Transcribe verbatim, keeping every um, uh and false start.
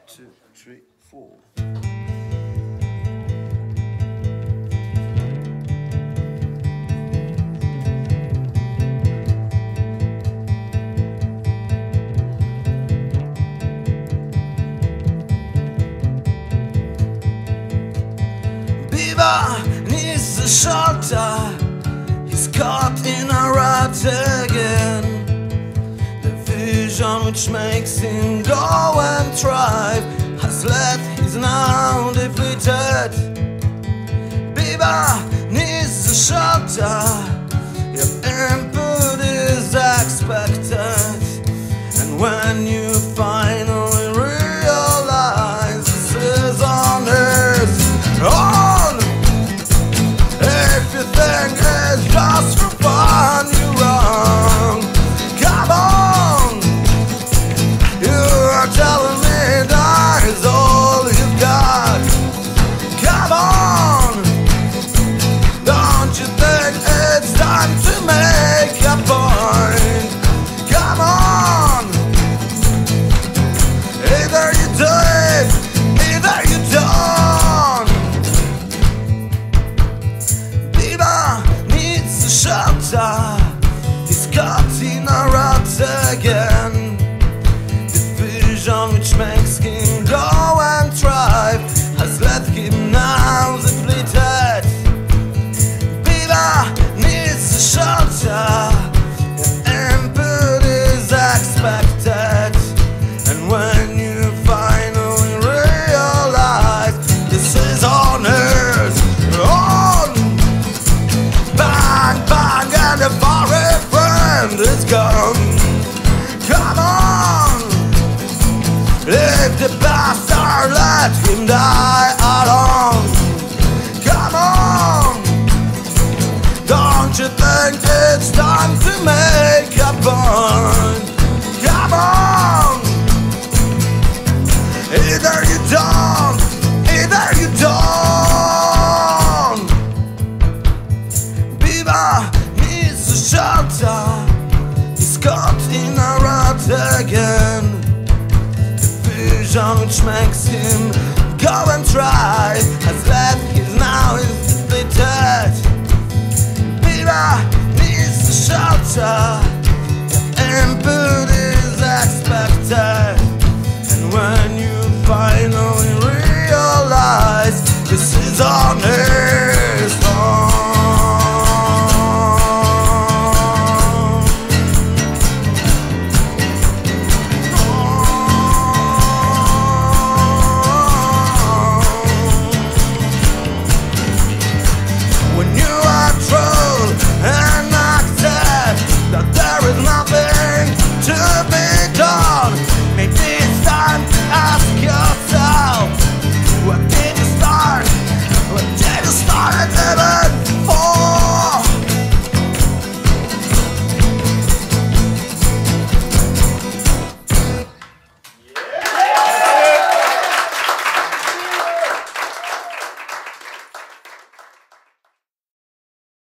two, three, four. Beaver needs a shelter. He's caught in a rut again. The vision which makes him go and thrive has left his now depleted. Beaver needs a shelter. Your input is expected. And when you finally realize this is on earth, on, if you think it's just for fun, you're wrong. Come on, you're telling me that is all you've got. Come on, don't you think it's time to make a point? Come on, either you do it, either you don't. Beaver needs a shelter. He's caught in a rut again. The vision which makes him go and thrive has left him now depleted. Beaver needs a shelter. Your input is expected. And when you finally realize this is on earth, on, bang, bang, and the foreign friend is gone. Come on, if the bastard let him die alone. Come on, don't you think it's time to make a point? Come on, either you don't, either you don't. Beaver needs a shelter. He's caught in a rut again. The vision which makes him go and try has left his now is depleted. Beaver needs a shelter. Your input is expected.